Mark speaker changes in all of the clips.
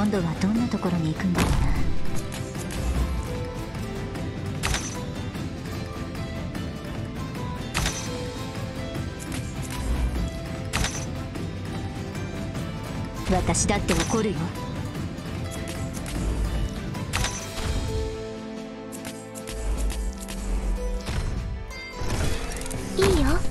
Speaker 1: 今度はどんなところに行くんだろうな。私だって怒るよ。
Speaker 2: いいよ。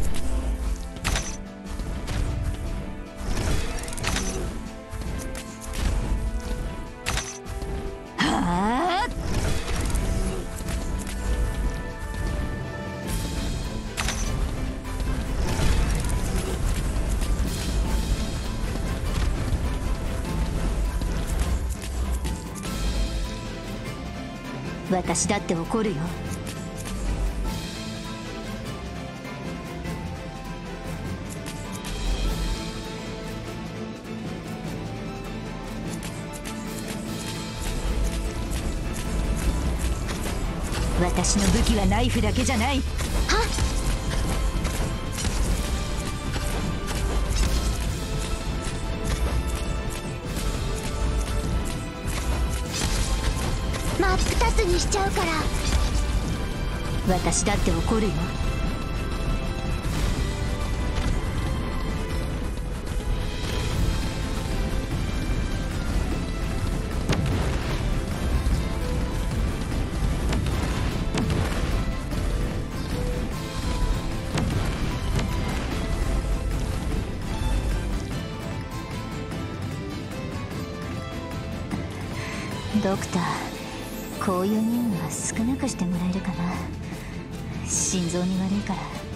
Speaker 1: 私だって怒るよ。私の武器はナイフだけじゃない。はっ。
Speaker 2: 真っ二つにしちゃうから。
Speaker 1: 私だって怒るよ。ドクター、こういう匂いは少なくしてもらえるかな。心臓に悪いから。